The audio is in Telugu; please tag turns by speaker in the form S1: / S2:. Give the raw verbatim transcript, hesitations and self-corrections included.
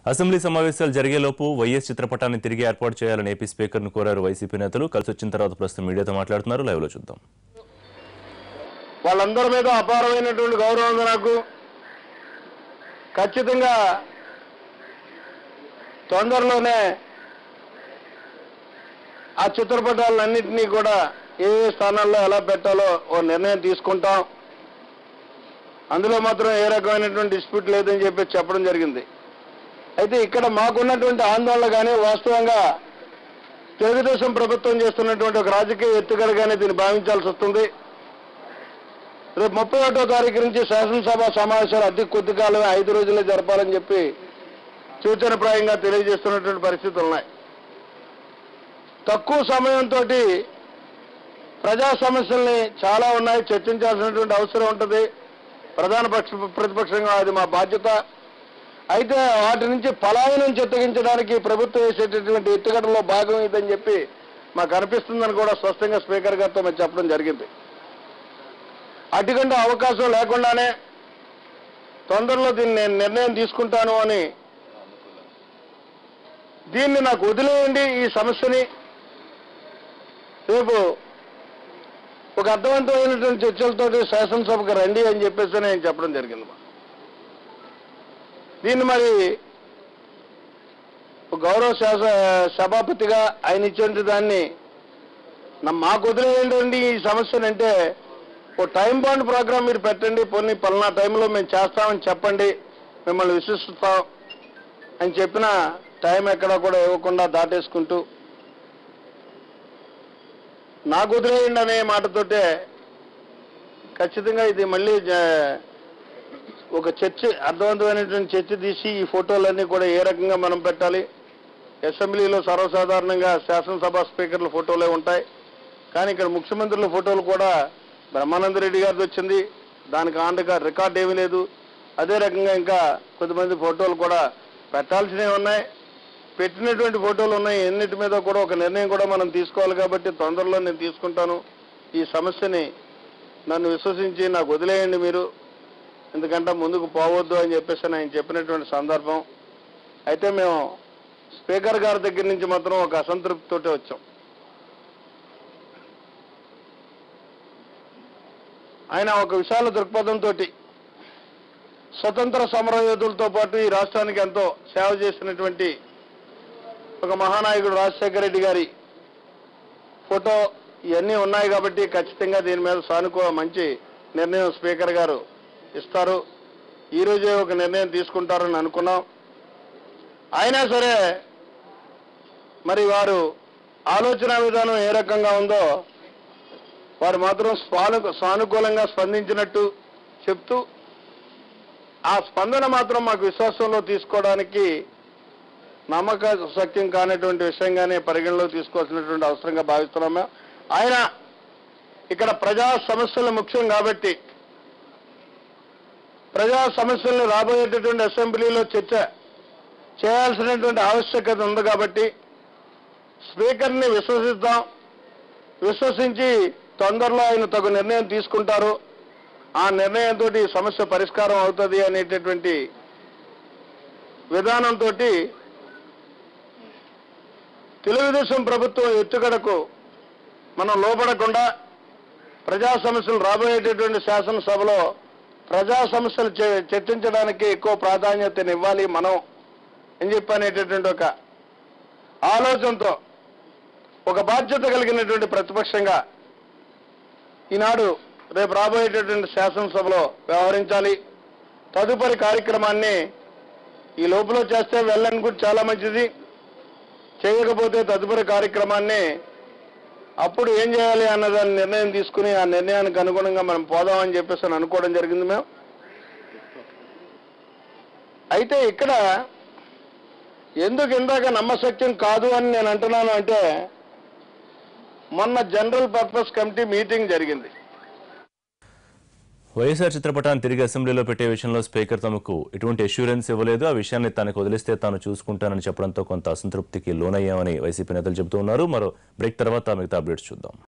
S1: అసెంబ్లీ సమావేశాలు జరిగేలోపు వైఎస్ చిత్రపటాన్ని తిరిగి ఏర్పాటు చేయాలని ఏపీ స్పీకర్ను కోరారు వైసీపీ నేతలు. కలిసి వచ్చిన తర్వాత ప్రస్తుతం మీడియాతో మాట్లాడుతున్నారు. లైవ్ లో చూద్దాం.
S2: వాళ్ళందరి మీద అపారమైనటువంటి గౌరవం నాకు ఖచ్చితంగా తొందరలోనే ఆ చిత్రపటాలన్నింటినీ కూడా ఏ ఏ స్థానాల్లో ఎలా పెట్టాలో ఓ నిర్ణయం తీసుకుంటాం. అందులో మాత్రం ఏ రకమైనటువంటి డిస్ప్యూట్ లేదని చెప్పి చెప్పడం జరిగింది. అయితే ఇక్కడ మాకున్నటువంటి ఆందోళన కానీ వాస్తవంగా తెలుగుదేశం ప్రభుత్వం చేస్తున్నటువంటి ఒక రాజకీయ ఎత్తుగడగానే దీన్ని భావించాల్సి వస్తుంది. రేపు ముప్పై ఒకటో తారీఖు నుంచి శాసనసభ సమావేశాలు అతి కొద్ది కాలమే ఐదు రోజులే జరపాలని చెప్పి సూచనప్రాయంగా తెలియజేస్తున్నటువంటి పరిస్థితులు ఉన్నాయి. తక్కువ సమయంతో ప్రజా సమస్యల్ని చాలా ఉన్నాయి, చర్చించాల్సినటువంటి అవసరం ఉంటుంది. ప్రధాన పక్ష ప్రతిపక్షంగా అది మా బాధ్యత. అయితే వాటి నుంచి పలాయనం చిత్తగించడానికి ప్రభుత్వం వేసేటటువంటి ఎత్తుగడలో భాగం ఇదని చెప్పి మాకు అనిపిస్తుందని కూడా స్పష్టంగా స్పీకర్ గారితో మేము చెప్పడం జరిగింది. అటువంటి అవకాశం లేకుండానే తొందరలో దీన్ని నేను నిర్ణయం తీసుకుంటాను అని, దీన్ని నాకు వదిలేయండి, ఈ సమస్యని రేపు ఒక అర్థవంతమైనటువంటి చర్చలతో శాసనసభకు రండి అని చెప్పేసి నేను చెప్పడం జరిగింది. దీన్ని మరి గౌరవ శాస సభాపతిగా ఆయన ఇచ్చేటువంటి దాన్ని మాకు వదిలేయండి ఈ సమస్యనంటే, ఓ టైం బాండ్ ప్రోగ్రామ్ మీరు పెట్టండి, కొన్ని పలానా టైంలో మేము చేస్తామని చెప్పండి, మిమ్మల్ని విశ్వసిస్తాం అని చెప్పిన టైం ఎక్కడా కూడా ఇవ్వకుండా దాటేసుకుంటూ నాకు వదిలేయండి అనే మాటతోటే ఖచ్చితంగా ఇది మళ్ళీ ఒక చర్చ, అర్థవంతమైనటువంటి చర్చ తీసి ఈ ఫోటోలన్నీ కూడా ఏ రకంగా మనం పెట్టాలి. అసెంబ్లీలో సర్వసాధారణంగా శాసనసభ స్పీకర్ల ఫోటోలే ఉంటాయి, కానీ ఇక్కడ ముఖ్యమంత్రుల ఫోటోలు కూడా బ్రహ్మానందరెడ్డి గారిది వచ్చింది, దానికి ఆండగా రికార్డ్ ఏమీ లేదు. అదే రకంగా ఇంకా కొద్దిమంది ఫోటోలు కూడా పెట్టాల్సినవి ఉన్నాయి, పెట్టినటువంటి ఫోటోలు ఉన్నాయి. ఎన్నిటి మీద కూడా ఒక నిర్ణయం కూడా మనం తీసుకోవాలి. కాబట్టి తొందరలో నేను తీసుకుంటాను. ఈ సమస్యని నన్ను విశ్వసించి నాకు వదిలేయండి మీరు, ఎందుకంటే ముందుకు పోవద్దు అని చెప్పేసి ఆయన చెప్పినటువంటి సందర్భం. అయితే మేము స్పీకర్ గారి దగ్గర నుంచి మాత్రం ఒక అసంతృప్తితోటే వచ్చాం. ఆయన ఒక విశాల దృక్పథంతో స్వతంత్ర సమరయోధులతో పాటు ఈ రాష్ట్రానికి ఎంతో సేవ చేసినటువంటి ఒక మహానాయకుడు రాజశేఖర రెడ్డి గారి ఫోటో ఇవన్నీ ఉన్నాయి. కాబట్టి ఖచ్చితంగా దీని మీద సానుకూల మంచి నిర్ణయం స్పీకర్ గారు ఇస్తారు. ఈరోజే ఒక నిర్ణయం తీసుకుంటారని అనుకున్నాం. అయినా సరే మరి వారు ఆలోచన విధానం ఏ రకంగా ఉందో వారు మాత్రం స్వాను సానుకూలంగా స్పందించినట్టు చెప్తూ, ఆ స్పందన మాత్రం మాకు విశ్వాసంలో తీసుకోవడానికి నమ్మక సత్యం కానటువంటి విషయంగానే పరిగణలో తీసుకోవాల్సినటువంటి అవసరంగా భావిస్తున్నాము. ఆయన ఇక్కడ ప్రజా సమస్యలు ముఖ్యం కాబట్టి ప్రజా సమస్యలను రాబోయేటటువంటి అసెంబ్లీలో చర్చ చేయాల్సినటువంటి ఆవశ్యకత ఉంది. కాబట్టి స్పీకర్ని విశ్వసిద్దాం, విశ్వసించి తొందరలో ఆయన తగు నిర్ణయం తీసుకుంటారు. ఆ నిర్ణయంతో ఈ సమస్య పరిష్కారం అవుతుంది అనేటటువంటి విధానంతో తెలుగుదేశం ప్రభుత్వం ఎత్తుగడకు మనం లోపడకుండా ప్రజా సమస్యలు రాబోయేటటువంటి శాసనసభలో ప్రజా సమస్యలు చర్చించడానికి ఎక్కువ ప్రాధాన్యతనివ్వాలి మనం అని చెప్పి అనేటటువంటి ఒక ఆలోచనతో ఒక బాధ్యత కలిగినటువంటి ప్రతిపక్షంగా ఈనాడు రేపు రాబోయేటటువంటి శాసనసభలో వ్యవహరించాలి. తదుపరి కార్యక్రమాన్ని ఈ లోపల చేస్తే వెళ్ళని కూడా చాలా మంచిది, చేయకపోతే తదుపరి కార్యక్రమాన్ని అప్పుడు ఏం చేయాలి అన్నదాన్ని నిర్ణయం తీసుకుని ఆ నిర్ణయానికి అనుగుణంగా మనం పోదామని చెప్పేసి అని అనుకోవడం జరిగింది మేము. అయితే ఇక్కడ ఎందుకు ఇందాక నమ్మశక్యం కాదు అని నేను అంటున్నాను అంటే, మొన్న జనరల్ పర్పస్ కమిటీ మీటింగ్ జరిగింది.
S1: వైఎస్ఆర్ చిత్రపటాన్ని తిరిగి అసెంబ్లీలో పెట్టే విషయంలో స్పీకర్ తమకు ఎటువంటి అష్యూరెన్స్ ఇవ్వలేదు. ఆ విషయాన్ని తనకు వదిలిస్తే తాను చూసుకుంటానని చెప్పడంతో కొంత అసంతృప్తికి లోనయ్యామని వైసీపీ నేతలు చెబుతూ ఉన్నారు. మరో బ్రేక్ తర్వాత మిగతా అప్డేట్స్ చూద్దాం.